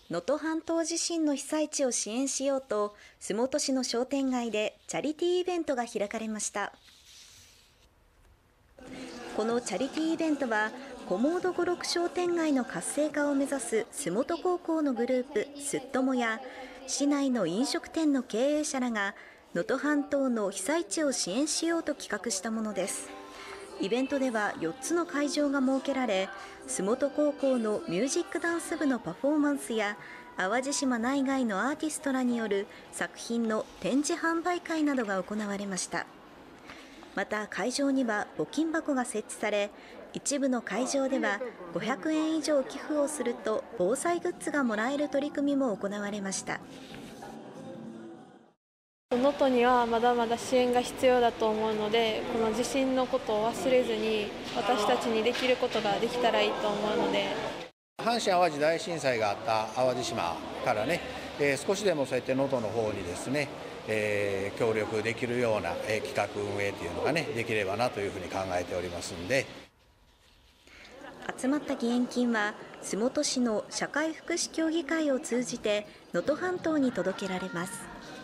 能登半島地震の被災地を支援しようと、洲本市の商店街でチャリティーイベントが開かれました。このチャリティーイベントは、コモード5、6商店街の活性化を目指す洲本高校のグループすっともや、市内の飲食店の経営者らが能登半島の被災地を支援しようと企画したものです。イベントでは4つの会場が設けられ、洲本高校のミュージックダンス部のパフォーマンスや、淡路島内外のアーティストらによる作品の展示販売会などが行われました。また会場には募金箱が設置され、一部の会場では500円以上寄付をすると防災グッズがもらえる取り組みも行われました。 能登にはまだまだ支援が必要だと思うので、この地震のことを忘れずに私たちにできることができたらいいと思うので、 阪神・淡路大震災があった淡路島からね、少しでもそうやって能登の方にですね、協力できるような企画運営というのがねできればなというふうに考えておりますんで。 集まった義援金は洲本市の社会福祉協議会を通じて能登半島に届けられます。